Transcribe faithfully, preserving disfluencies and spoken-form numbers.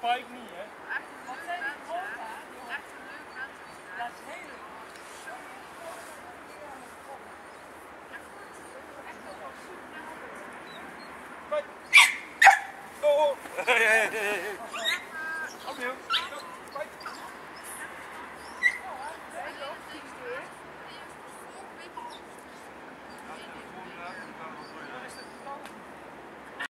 Pike niet, hè? Echt een leuk mens, echt een leuk mens. Dat is heel leuk. Oh!